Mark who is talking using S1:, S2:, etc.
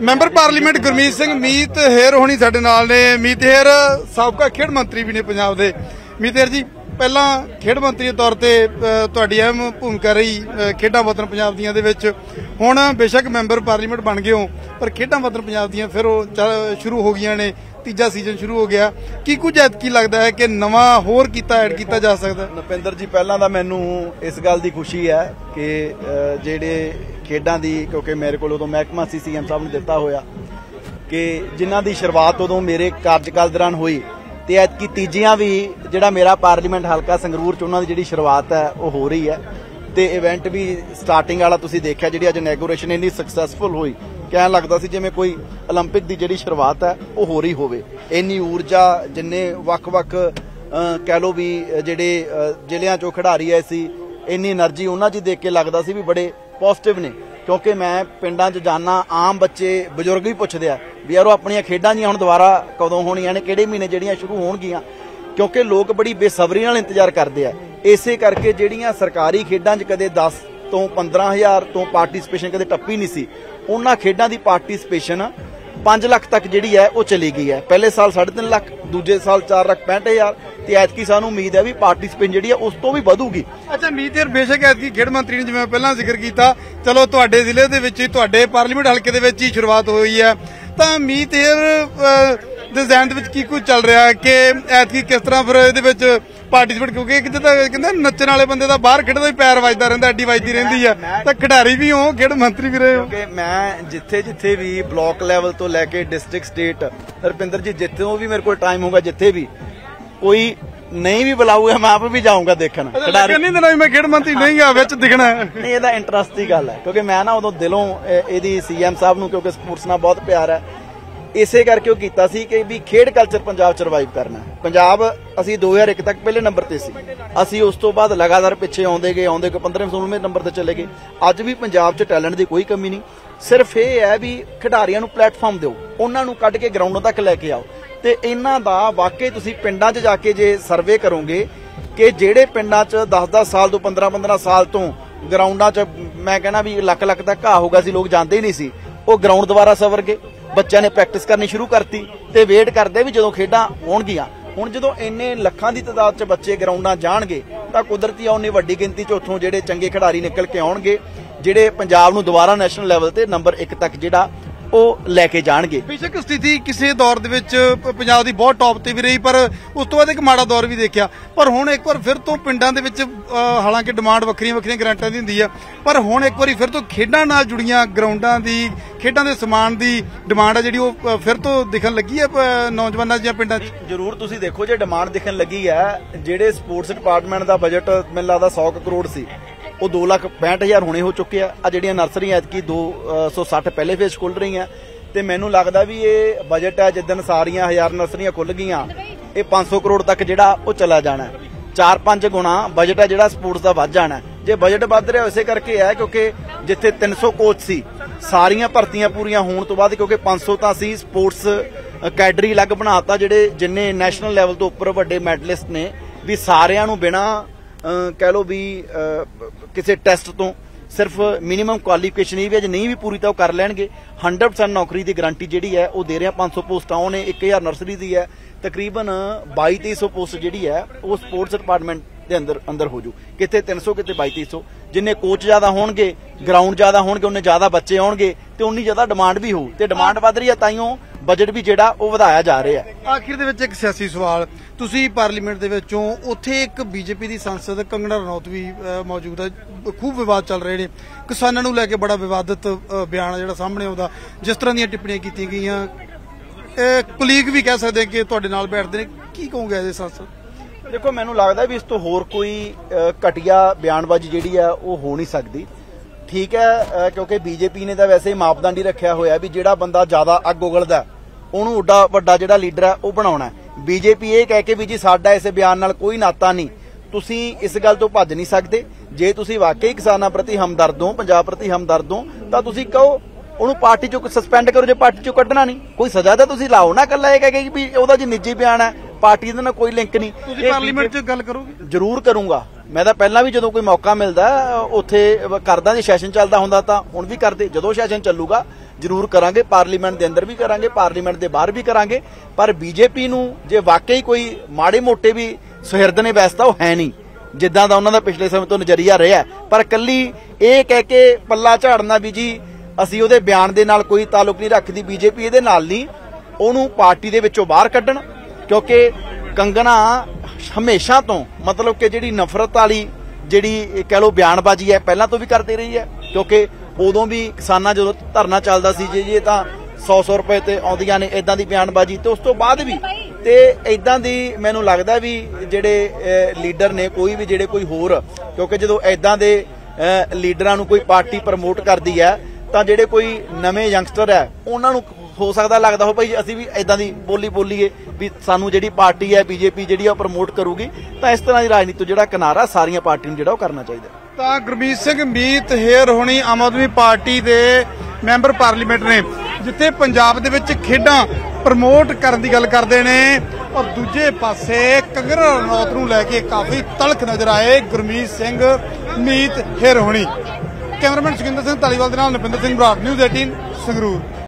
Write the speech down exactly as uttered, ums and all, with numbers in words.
S1: Member parliament Gurmeet Singh Meet Hayer ਹੋਣੀ ਸਾਡੇ ਨਾਲ ਨੇ। ਮੀਤ ਹੇਰ ਸਾਬਕਾ ਖੇਡ ਮੰਤਰੀ ਵੀ ਨੇ ਪੰਜਾਬ ਦੇ। ਮੀਤ ਹੇਰ ਜੀ, ਪਹਿਲਾਂ ਖੇਡ ਮੰਤਰੀ ਦੇ ਤੌਰ ਤੇ ਤੁਹਾਡੀ ਅਹਿਮ ਭੂਮਿਕਾ ਰਹੀ ਖੇਡਾਂ ਵਤਨ ਪੰਜਾਬ ਦੀਆਂ ਦੇ ਵਿੱਚ। ਹੁਣ ਬੇਸ਼ੱਕ ਮੈਂਬਰ ਪਾਰਲੀਮੈਂਟ ਬਣ ਗਏ ਹੋ, ਪਰ ਖੇਡਾਂ ਵਤਨ ਪੰਜਾਬ ਦੀਆਂ ਫਿਰ ਉਹ ਸ਼ੁਰੂ ਹੋ ਗਈਆਂ ਨੇ, ਤੀਜਾ ਸੀਜ਼ਨ ਸ਼ੁਰੂ ਹੋ ਗਿਆ। ਕੀ ਕੁਝ ਐਤਕੀ ਲੱਗਦਾ ਹੈ ਕਿ ਨਵਾਂ ਹੋਰ ਕੀਤਾ ਐਡ ਕੀਤਾ ਜਾ ਸਕਦਾ?
S2: ਨਪਿੰਦਰ ਜੀ, ਪਹਿਲਾਂ ਤਾਂ ਮੈਨੂੰ ਇਸ ਗੱਲ ਦੀ ਖੁਸ਼ੀ ਹੈ ਕਿ ਜਿਹੜੇ ਖੇਡਾਂ ਦੀ, ਕਿਉਂਕਿ ਮੇਰੇ ਕੋਲ ਉਦੋਂ ਮਹਿਕਮਾ ਸੀ ਸੀਐਮ ਸਾਹਿਬ ਨੇ ਦਿੱਤਾ ਹੋਇਆ, ਕਿ ਜਿਨ੍ਹਾਂ ਦੀ ਸ਼ੁਰੂਆਤ ਉਦੋਂ ਮੇਰੇ ਕਾਰਜਕਾਲ ਦੌਰਾਨ ਹੋਈ, ਤੇ ਐਤਕੀ ਤੀਜੀਆਂ ਵੀ ਜਿਹੜਾ ਮੇਰਾ ਪਾਰਲੀਮੈਂਟ ਹਲਕਾ ਸੰਗਰੂਰ ਚ ਉਹਨਾਂ ਦੀ ਜਿਹੜੀ ਸ਼ੁਰੂਆਤ ਹੈ ਉਹ ਹੋ ਰਹੀ ਹੈ। ਤੇ ਇਵੈਂਟ ਵੀ ਸਟਾਰਟਿੰਗ ਵਾਲਾ ਤੁਸੀਂ ਦੇਖਿਆ, ਜਿਹੜੀ ਅੱਜ ਇਨੈਗੋਰੇਸ਼ਨ ਇੰਨੀ ਸਕਸੈਸਫੁਲ ਹੋਈ, ਕਹਿਣ ਲੱਗਦਾ ਸੀ ਜਿਵੇਂ ਕੋਈ ਓਲੰਪਿਕ ਦੀ ਜਿਹੜੀ ਸ਼ੁਰੂਆਤ ਹੈ ਉਹ ਹੋ ਰਹੀ ਹੋਵੇ। ਇੰਨੀ ਊਰਜਾ, ਜਿੰਨੇ ਵੱਖ-ਵੱਖ ਕਹਿ ਲਓ ਵੀ ਜਿਹੜੇ ਜ਼ਿਲ੍ਹਿਆਂ ਚੋਂ ਖਿਡਾਰੀ ਆਏ ਸੀ, ਇੰਨੀ એનર્ਜੀ ਉਹਨਾਂ 'ਚ ਦੇਖ ਕੇ ਲੱਗਦਾ ਸੀ ਵੀ ਬੜੇ ਪੋਜ਼ਿਟਿਵ ਨੇ। ਕਿਉਂਕਿ ਮੈਂ ਪਿੰਡਾਂ 'ਚ ਜਾਣਾ, ਆਮ ਬੱਚੇ ਬਜ਼ੁਰਗ ਵੀ ਪੁੱਛਦੇ ਆ ਵੀ ਯਾਰ ਉਹ ਆਪਣੀਆਂ ਖੇਡਾਂ ਜੀਆਂ ਹੁਣ ਦੁਬਾਰਾ ਕਦੋਂ ਹੋਣੀਆਂ ਨੇ, ਕਿਹੜੇ ਮਹੀਨੇ ਜਿਹੜੀਆਂ ਸ਼ੁਰੂ ਹੋਣਗੀਆਂ, ਕਿਉਂਕਿ ਲੋਕ ਬੜੀ ਬੇਸਬਰੀ ਨਾਲ ਇੰਤਜ਼ਾਰ ਕਰਦੇ ਆ। ਇਸੇ ਕਰਕੇ ਜਿਹੜੀਆਂ ਸਰਕਾਰੀ ਖੇਡਾਂ 'ਚ ਕਦੇ ਦਸ ਤੋਂ ਪੰਦਰਾਂ ਹਜ਼ਾਰ ਤੋਂ ਪਾਰਟੀਸਪੇਸ਼ਨ ਕਦੇ ਟੱਪੀ ਨਹੀਂ ਸੀ, ਉਹਨਾਂ ਖੇਡਾਂ ਦੀ ਪਾਰਟੀਸਪੇਸ਼ਨ ਪੰਜ ਲੱਖ ਤੱਕ ਜਿਹੜੀ ਹੈ ਉਹ ਚਲੀ ਗਈ ਹੈ। ਪਹਿਲੇ ਸਾਲ ਸਾਢੇ ਤਿੰਨ ਲੱਖ, ਦੂਜੇ ਸਾਲ ਚਾਰ ਲੱਖ ਪੈਂਹਠ ਹਜ਼ਾਰ, ਤੇ ਐਤਕੀ ਸਾਨੂੰ ਉਮੀਦ ਹੈ ਵੀ ਪਾਰਟੀਸਪੇਸ਼ਨ ਜਿਹੜੀ ਹੈ ਉਸ ਤੋਂ ਵੀ ਵਧੂਗੀ।
S1: ਅੱਛਾ ਮੀਤ ਯਾਰ, ਬੇਸ਼ੱਕ ਐਤਕੀ ਖੇਡ ਮੰਤਰੀ ਨੇ, ਜਿਵੇਂ ਪਹਿਲਾਂ ਜ਼ਿਕਰ ਕੀਤਾ, ਚਲੋ ਤੁਹਾਡੇ ਜ਼ਿਲ੍ਹੇ ਦੇ ਵਿੱਚ ਹੀ, ਤੁਹਾਡੇ ਪਾਰਲੀਮੈਂਟ ਹਲਕੇ ਦੇ ਵਿੱਚ ਹੀ ਸ਼ੁਰੂਆਤ ਹੋਈ ਹੈ, ਤਾਂ ਮੀਤ ਯਾਰ ਦੇ ਜ਼ਹਿਨ ਦੇ ਵਿੱਚ ਕੀ ਕੁਝ ਚੱਲ ਰਿਹਾ ਕਿ ਐਤਕੀ ਕਿਸ ਤਰ੍ਹਾਂ ਫਿਰ ਇਹਦੇ ਵਿੱਚ ਪਾਰਟੀਸਪੇਟ? ਕਿਉਂਕਿ ਇੱਕ ਤਾਂ ਕਹਿੰਦੇ ਨੱਚਣ ਵਾਲੇ ਬੰਦੇ ਦਾ ਬਾਹਰ ਖੇਡਦਾ ਵੀ ਪੈਰ ਵੱਜਦਾ ਰਹਿੰਦਾ, ਅੱਡੀ ਵੱਜਦੀ ਰਹਿੰਦੀ ਆ, ਤਾਂ ਖਿਡਾਰੀ ਵੀ ਹੋ, ਖੇਡ ਮੰਤਰੀ ਵੀ ਰਹੇ ਹੋ।
S2: ਕਿਉਂਕਿ ਮੈਂ ਜਿੱਥੇ ਜਿੱਥੇ ਵੀ ਬਲਾਕ ਲੈਵਲ ਤੋਂ ਲੈ ਕੇ ਡਿਸਟ੍ਰਿਕਟ, ਸਟੇਟ, ਰੁਪਿੰਦਰ ਜੀ, ਜਿੱਥੋਂ ਵੀ ਮੇਰੇ ਕੋਲ ਟਾਈਮ ਹੋਊਗਾ, ਜਿੱਥੇ ਵੀ ਕੋਈ ਨਹੀਂ ਵੀ ਬੁਲਾਊਗਾ, ਮੈਂ ਆਪ ਵੀ ਜਾਊਂਗਾ ਦੇਖਣ।
S1: ਖਿਡਾਰੀ ਨਹੀਂ ਦੇਣਾ ਮੈਂ ਖੇਡ ਮੰਤਰੀ ਨਹੀਂ ਆ ਵਿੱਚ ਦਿਖਣਾ
S2: ਨਹੀਂ, ਇਹਦਾ ਇੰਟਰਸਟ ਦੀ ਗੱਲ ਹੈ। ਕਿਉਂਕਿ ਮੈਂ ਨਾ ਉਦੋਂ ਦਿਲੋਂ ਇਹਦੀ ਸੀਐਮ ਸਾਹਿਬ ਨੂੰ, ਕਿਉਂਕਿ ਸਪੋਰਟਸ ਨਾਲ ਬਹੁਤ ਪਿਆਰ ਹੈ, ਇਸੇ ਕਰਕੇ ਉਹ ਕੀਤਾ ਸੀ ਕਿ ਵੀ ਖੇਡ ਕਲਚਰ ਪੰਜਾਬ ਚ ਰਿਵਾਈਵ ਕਰਨਾ। ਪੰਜਾਬ ਅਸੀਂ ਦੋ ਹਜ਼ਾਰ ਇੱਕ ਤੱਕ ਪਹਿਲੇ ਨੰਬਰ ਤੇ ਸੀ, ਅਸੀਂ ਉਸ ਤੋਂ ਬਾਅਦ ਲਗਾਤਾਰ ਪਿੱਛੇ ਆਉਂਦੇ ਗਏ ਆਉਂਦੇ ਗਏ ਪੰਦਰਵੇਂ ਸੋਲ੍ਹਵੇਂ ਨੰਬਰ ਤੇ ਚਲੇ ਗਏ। ਅੱਜ ਵੀ ਪੰਜਾਬ ਚ ਟੈਲੈਂਟ ਦੀ ਕੋਈ ਕਮੀ ਨਹੀਂ, ਸਿਰਫ ਇਹ ਹੈ ਵੀ ਖਿਡਾਰੀਆਂ ਨੂੰ ਪਲੇਟਫਾਰਮ ਦਿਓ, ਉਹਨਾਂ ਨੂੰ ਕੱਢ ਕੇ ਗਰਾਊਂਡਾਂ ਤੱਕ ਲੈ ਕੇ ਆਓ। ਤੇ ਇਹਨਾਂ ਦਾ ਵਾਕਈ ਤੁਸੀਂ ਪਿੰਡਾਂ 'ਚ ਜਾ ਕੇ ਜੇ ਸਰਵੇ ਕਰੋਗੇ ਕਿ ਜਿਹੜੇ ਪਿੰਡਾਂ 'ਚ ਦਸ ਦਸ ਸਾਲ ਤੋਂ ਪੰਦਰਾਂ ਪੰਦਰਾਂ ਸਾਲ ਤੋਂ ਗਰਾਊਂਡਾਂ 'ਚ, ਮੈਂ ਕਹਿੰਦਾ ਵੀ ਲੱਖ ਲੱਖ ਤੱਕ ਘਾਹ ਹੋਗਾ ਸੀ, ਲੋਕ ਜਾਂਦੇ ਹੀ ਨਹੀਂ ਸੀ, ਉਹ ਗਰਾਊਂਡ ਦੁਬਾਰਾ ਸਵਰ ਗਏ, ਬੱਚਿਆਂ ਨੇ ਪ੍ਰੈਕਟਿਸ ਕਰਨੀ ਸ਼ੁਰੂ ਕਰਤੀ ਤੇ ਵੇਟ ਕਰਦੇ ਵੀ ਜਦੋਂ ਖੇਡਾਂ ਹੋਣਗੀਆਂ। ਹੁਣ ਜਦੋਂ ਇੰਨੇ ਲੱਖਾਂ ਦੀ ਤਾਦਾਦ 'ਚ ਬੱਚੇ ਗਰਾਊਂਡਾਂ ਜਾਣਗੇ ਤਾਂ ਕੁਦਰਤੀ ਆ ਉਨੀ ਵੱਡੀ ਗਿਣਤੀ 'ਚ ਉੱਥੋਂ ਜਿਹੜੇ ਚੰਗੇ ਖਿਡਾਰੀ ਨਿਕਲ ਕੇ ਆਉਣਗੇ, ਜਿਹੜੇ ਪੰਜਾਬ ਨੂੰ ਦੁਬਾਰਾ ਨੈਸ਼ਨਲ ਲੈਵਲ ਤੇ ਨੰਬਰ ਇੱਕ ਤੱਕ ਜਿਹੜਾ ਉਹ ਲੈ ਕੇ ਜਾਣਗੇ।
S1: ਬੇਸ਼ੱਕ ਸਥਿਤੀ ਕਿਸੇ ਦੌਰ ਦੇ ਵਿੱਚ ਪੰਜਾਬ ਦੀ ਬਹੁਤ ਟੌਪ ਤੇ ਵੀ ਰਹੀ, ਪਰ ਉਸ ਤੋਂ ਬਾਅਦ ਇੱਕ ਮਾੜਾ ਦੌਰ ਵੀ ਦੇਖਿਆ। ਪਰ ਹੁਣ ਇੱਕ ਵਾਰ ਫਿਰ ਤੋਂ ਪਿੰਡਾਂ ਦੇ ਵਿੱਚ, ਹਾਲਾਂਕਿ ਡਿਮਾਂਡ ਵੱਖਰੀਆਂ ਵੱਖਰੀਆਂ ਗ੍ਰਾਂਟਾਂ ਦੀ ਹੁੰਦੀ ਆ, ਪਰ ਹੁਣ ਇੱਕ ਵਾਰੀ ਫਿਰ ਤੋਂ ਖੇਡਾਂ ਨਾਲ ਜੁੜੀਆਂ ਗਰਾਊਂਡਾਂ ਦੀ, ਖੇਡਾਂ ਦੇ ਸਮਾਨ ਦੀ ਡਿਮਾਂਡ ਆ ਜਿਹੜੀ ਉਹ ਫਿਰ ਤੋਂ ਦਿਖਣ ਲੱਗੀ ਹੈ ਨੌਜਵਾਨਾਂ ਦੀਆਂ ਪਿੰਡਾਂ 'ਚ।
S2: ਜ਼ਰੂਰ ਤੁਸੀਂ ਦੇਖੋ, ਜੇ ਡਿਮਾਂਡ ਦਿਖਣ ਲੱਗੀ ਹੈ, ਜਿਹੜੇ ਸਪੋਰਟਸ ਡਿਪਾਰਟਮੈਂਟ ਦਾ ਬਜਟ ਮੈਨੂੰ ਲੱਗਦਾ ਸੌ ਕਰੋੜ ਸੀ, ਉਹ ਦੋ ਲੱਖ ਪੈਂਹਠ ਹਜ਼ਾਰ ਹੁਣੇ ਹੋ ਚੁੱਕੇ ਆ। ਆ ਜਿਹੜੀਆਂ ਨਰਸਰੀਆਂ ਐਤਕੀ ਦੋ ਸੌ ਸੱਠ ਪਹਿਲੇ ਫੇਜ਼ ਖੁੱਲ ਰਹੀਆਂ, ਤੇ ਮੈਨੂੰ ਲੱਗਦਾ ਵੀ ਇਹ ਬਜਟ ਹੈ ਜਿੱਦਣ ਸਾਰੀਆਂ ਹਜ਼ਾਰ ਨਰਸਰੀਆਂ ਖੁੱਲ ਗਈਆਂ, ਇਹ ਪੰਜ ਸੌ ਕਰੋੜ ਤੱਕ ਜਿਹੜਾ ਉਹ ਚਲਾ ਜਾਣਾ। ਚਾਰ ਪੰਜ ਗੁਣਾ ਬਜਟ ਹੈ ਜਿਹੜਾ ਸਪੋਰਟਸ ਦਾ ਵੱਧ ਜਾਣਾ। ਜੇ ਬਜਟ ਵੱਧ ਰਿਹਾ ਇਸੇ ਕਰਕੇ ਹੈ ਕਿਉਂਕਿ ਜਿੱਥੇ ਤਿੰਨ ਸੌ ਕੋਚ ਸੀ, ਸਾਰੀਆਂ ਭਰਤੀਆਂ ਪੂਰੀਆਂ ਹੋਣ ਤੋਂ ਬਾਅਦ, ਕਿਉਂਕਿ ਪੰਜ ਸੌ ਤਾਂ ਸੀ ਸਪੋਰਟਸ ਅਕੈਡਰੀ ਅਲੱਗ ਬਣਾਤਾ, ਜਿਹੜੇ ਜਿੰਨੇ ਨੈਸ਼ਨਲ ਲੈਵਲ ਤੋਂ ਉੱਪਰ ਵੱਡੇ ਮੈਡਲਿਸਟ ਨੇ, ਵੀ ਸਾਰਿਆਂ ਨੂੰ ਬਿਨਾਂ ਕਹਿ ਲਓ ਵੀ ਕਿਸੇ ਟੈਸਟ ਤੋਂ, ਸਿਰਫ ਮਿਨੀਮਮ ਕੁਆਲੀਫਿਕੇਸ਼ਨ ਹੀ ਵੀ ਅਜੇ ਨਹੀਂ ਵੀ ਪੂਰੀ ਤਾਂ ਉਹ ਕਰ ਲੈਣਗੇ। ਹੰਡਰਡ ਪਰਸੈਂਟ ਨੌਕਰੀ ਦੀ ਗਰੰਟੀ ਜਿਹੜੀ ਹੈ ਉਹ ਦੇ ਰਿਹਾ। ਪੰਜ ਸੌ ਪੋਸਟਾਂ ਉਹਨੇ, ਇੱਕ ਹਜ਼ਾਰ ਨਰਸਰੀ ਦੀ ਹੈ, ਤਕਰੀਬਨ ਬਾਈ ਤੇਈ ਸੌ ਪੋਸਟ ਜਿਹੜੀ ਹੈ ਉਹ ਸਪੋਰਟਸ ਡਿਪਾਰਟਮੈਂਟ ਦੇ ਅੰਦਰ ਅੰਦਰ ਹੋ ਜੂ। ਕਿਤੇ ਤਿੰਨ ਸੌ, ਕਿਤੇ ਬਾਈ ਤੇਈ ਸੌ। ਜਿੰਨੇ ਕੋਚ ਜ਼ਿਆਦਾ ਹੋਣਗੇ, ਗਰਾਊਂਡ ਜ਼ਿਆਦਾ ਹੋਣਗੇ, ਉਹਨੇ ਜ਼ਿਆਦਾ ਬੱਚੇ ਆਉਣਗੇ ਤੇ ਉਨੀ ਜ਼ਿਆਦਾ ਡਿਮਾਂਡ ਵੀ ਹੋਊ, ਤੇ ਡਿਮਾਂਡ ਵੱਧ ਰਹੀ ਹੈ ਤਾਈਓ ਬਜਟ ਵੀ ਜਿਹੜਾ ਉਹ ਵਧਾਇਆ ਜਾ ਰਿਹਾ ਹੈ।
S1: ਆਖਿਰ ਦੇ ਵਿੱਚ ਇੱਕ ਸਿਆਸੀ ਸਵਾਲ, ਤੁਸੀਂ ਪਾਰਲੀਮੈਂਟ ਦੇ ਵਿੱਚੋਂ, ਉੱਥੇ ਇੱਕ ਬੀਜੇਪੀ ਦੀ ਸੰਸਦ ਕੰਗਣਾ ਰਣੌਤ ਵੀ ਮੌਜੂਦ ਹੈ, ਖੂਬ ਵਿਵਾਦ ਚੱਲ ਰਹੇ ਨੇ, ਕਿਸਾਨਾਂ ਨੂੰ ਲੈ ਕੇ ਬੜਾ ਵਿਵਾਦਿਤ ਬਿਆਨ ਜਿਹੜਾ ਸਾਹਮਣੇ ਆਉਂਦਾ, ਜਿਸ ਤਰ੍ਹਾਂ ਦੀਆਂ ਟਿੱਪਣੀਆਂ ਕੀਤੀਆਂ ਗਈਆਂ, ਕੁਲੀਗ ਵੀ ਕਹਿ ਸਕਦੇ ਕਿ ਤੁਹਾਡੇ ਨਾਲ ਬੈਠਦੇ ਨੇ, ਕੀ ਕਹੋਗੇ ਇਹਦੇ ਸੰਸਦ?
S2: ਦੇਖੋ, ਮੈਨੂੰ ਲੱਗਦਾ ਵੀ ਇਸ ਤੋਂ ਹੋਰ ਕੋਈ ਘਟੀਆ ਬਿਆਨਬਾਜ਼ੀ ਜਿਹੜੀ ਆ ਉਹ ਹੋ ਨਹੀਂ ਸਕਦੀ। ਠੀਕ ਹੈ, ਕਿਉਂਕਿ ਬੀਜੇਪੀ ਨੇ ਤਾਂ ਵੈਸੇ ਹੀ ਮਾਪਦੰਡ ਹੀ ਰੱਖਿਆ ਹੋਇਆ ਵੀ ਜਿਹੜਾ ਬੰਦਾ ਜ਼ਿਆਦਾ ਅੱਗ ਉਗਲਦਾ ਉਹਨੂੰ ਉੱਡਾ ਵੱਡਾ ਜਿਹੜਾ ਲੀਡਰ ਹੈ ਉਹ ਬਣਾਉਣਾ। ਬੀਜੇਪੀ ਇਹ ਕਹਿ ਕੇ ਵੀ ਜੀ ਸਾਡਾ ਇਸ ਬਿਆਨ ਨਾਲ ਕੋਈ ਨਾਤਾ ਨਹੀਂ, ਤੁਸੀਂ ਇਸ ਗੱਲ ਤੋਂ ਭੱਜ ਨਹੀਂ ਸਕਦੇ। ਜੇ ਤੁਸੀਂ ਵਾਕਈ ਕਿਸਾਨਾਂ ਪ੍ਰਤੀ ਹਮਦਰਦ ਹੋ, ਪੰਜਾਬ ਪ੍ਰਤੀ ਹਮਦਰਦ ਹੋ, ਤਾਂ ਤੁਸੀਂ ਕਹੋ ਉਹਨੂੰ ਪਾਰਟੀ ਚੋਂ ਸਸਪੈਂਡ ਕਰੋ। ਜੇ ਪਾਰਟੀ ਚੋਂ ਕੱਢਣਾ ਨਹੀਂ, ਕੋਈ ਸਜ਼ਾ ਤਾਂ ਤੁਸੀਂ ਲਾਓ ਨਾ। ਇਕੱਲਾ ਇਹ ਕਹਿ ਕੇ ਵੀ ਉਹਦਾ ਜੀ ਨਿੱਜੀ ਬਿਆਨ ਹੈ, ਪਾਰਟੀ ਦੇ ਨਾਲ ਕੋਈ ਲਿੰਕ ਨਹੀਂ।
S1: ਤੁਸੀਂ ਪਾਰਲੀਮੈਂਟ 'ਚ ਗੱਲ ਕਰੋਗੇ?
S2: ਜ਼ਰੂਰ ਕਰੂੰਗਾ। ਮੈਂ ਤਾਂ ਪਹਿਲਾਂ ਵੀ ਜਦੋਂ ਕੋਈ ਮੌਕਾ ਮਿਲਦਾ ਉੱਥੇ ਕਰਦਾ, ਜੇ ਸੈਸ਼ਨ ਚੱਲਦਾ ਹੁੰਦਾ ਤਾਂ ਹੁਣ ਵੀ ਕਰਦੇ। ਜਦੋਂ ਸੈਸ਼ਨ ਚੱਲੂਗਾ ਜ਼ਰੂਰ ਕਰਾਂਗੇ, ਪਾਰਲੀਮੈਂਟ ਦੇ ਅੰਦਰ ਵੀ ਕਰਾਂਗੇ, ਪਾਰਲੀਮੈਂਟ ਦੇ ਬਾਹਰ ਵੀ ਕਰਾਂਗੇ। ਪਰ ਬੀਜੇਪੀ ਨੂੰ ਜੇ ਵਾਕਈ ਕੋਈ ਮਾੜੇ ਮੋਟੇ ਵੀ ਸੁਹਿਰਦ ਨੇ, ਵੈਸੇ ਤਾਂ ਉਹ ਹੈ ਨਹੀਂ ਜਿੱਦਾਂ ਦਾ ਉਹਨਾਂ ਦਾ ਪਿਛਲੇ ਸਮੇਂ ਤੋਂ ਨਜ਼ਰੀਆ ਰਿਹਾ, ਪਰ ਕੱਲੀ ਇਹ ਕਹਿ ਕੇ ਪੱਲਾ ਝਾੜਨਾ ਵੀ ਜੀ ਅਸੀਂ ਉਹਦੇ ਬਿਆਨ ਦੇ ਨਾਲ ਕੋਈ ਤਾਲੁਕ ਨਹੀਂ ਰੱਖਦੀ ਬੀਜੇਪੀ, ਇਹਦੇ ਨਾਲ ਨਹੀਂ, ਉਹਨੂੰ ਪਾਰਟੀ ਦੇ ਵਿੱਚੋਂ ਬਾਹਰ ਕੱਢਣ। ਕਿਉਂਕਿ ਕੰਗਨਾ ਹਮੇਸ਼ਾ ਤੋਂ ਮਤਲਬ ਕਿ ਜਿਹੜੀ ਨਫ਼ਰਤ ਵਾਲੀ ਜਿਹੜੀ ਕਹਿ ਲਓ ਬਿਆਨਬਾਜ਼ੀ ਹੈ ਪਹਿਲਾਂ ਤੋਂ ਵੀ ਕਰਦੀ ਰਹੀ ਹੈ। ਕਿਉਂਕਿ ਉਦੋਂ ਵੀ ਕਿਸਾਨਾਂ ਜਦੋਂ ਧਰਨਾ ਚੱਲਦਾ ਸੀ ਜੀ ਇਹ ਤਾਂ ਸੌ ਸੌ ਰੁਪਏ ਤੇ ਆਉਂਦੀਆਂ ਨੇ, ਇਦਾਂ ਦੀ ਬਿਆਨਬਾਜ਼ੀ, ਤੇ ਉਸ ਤੋਂ ਬਾਅਦ ਵੀ ਤੇ ਇਦਾਂ ਦੀ ਮੈਨੂੰ ਲੱਗਦਾ ਵੀ ਜਿਹੜੇ ਲੀਡਰ ਨੇ ਕੋਈ ਵੀ ਜਿਹੜੇ ਕੋਈ ਹੋਰ, ਕਿਉਂਕਿ ਜਦੋਂ ਇਦਾਂ ਦੇ ਲੀਡਰਾਂ ਨੂੰ ਕੋਈ ਪਾਰਟੀ ਪ੍ਰਮੋਟ ਕਰਦੀ ਹੈ ਤਾਂ ਜਿਹੜੇ ਕੋਈ ਨਵੇਂ ਯੰਗਸਟਰ ਹੈ ਉਹਨਾਂ ਨੂੰ ਹੋ ਸਕਦਾ ਲੱਗਦਾ ਹੋ ਭਾਈ ਅਸੀਂ ਵੀ ਇਦਾਂ ਦੀ ਬੋਲੀ ਬੋਲੀਏ ਵੀ ਸਾਨੂੰ ਜਿਹੜੀ ਪਾਰਟੀ ਹੈ ਬੀਜੇਪੀ ਜਿਹੜੀ ਆ ਉਹ ਪ੍ਰਮੋਟ ਕਰੂਗੀ। ਤਾਂ ਇਸ ਤਰ੍ਹਾਂ ਦੀ ਰਾਜਨੀਤੀ ਤੋਂ ਜਿਹੜਾ ਕਿਨਾਰਾ ਸਾਰੀਆਂ ਪਾਰਟੀਆਂ ਨੂੰ ਜਿਹੜਾ ਉਹ ਕਰਨਾ ਚਾਹੀਦਾ।
S1: ਤਾਂ ਗੁਰਮੀਤ ਸਿੰਘ ਮੀਤ ਹੇਰ ਹੋਣੀ ਆਮ ਆਦਮੀ ਪਾਰਟੀ ਦੇ ਮੈਂਬਰ ਪਾਰਲੀਮੈਂਟ ਨੇ, ਜਿੱਥੇ ਪੰਜਾਬ ਦੇ ਵਿੱਚ ਖੇਡਾਂ ਪ੍ਰਮੋਟ ਕਰਨ ਦੀ ਗੱਲ ਕਰਦੇ ਨੇ, ਔਰ ਦੂਜੇ ਪਾਸੇ ਕੰਗਨਾ ਰਣੌਤ ਨੂੰ ਲੈ ਕੇ ਕਾਫੀ ਤਲਖ ਨਜ਼ਰ ਆਏ ਗੁਰਮੀਤ ਸਿੰਘ ਮੀਤ ਹੇਰ ਹੋਣੀ। ਕੈਮਰਾਮੈਨ ਸੁਖਿੰਦਰ ਸਿੰਘ ਧਾਲੀਵਾਲ ਦੇ ਨਾਲ ਨਵਿੰਦਰ ਸਿੰਘ ਬਰਾੜ, ਨਿਊਜ਼ ਅਠਾਰਾਂ ਸੰਗਰੂਰ।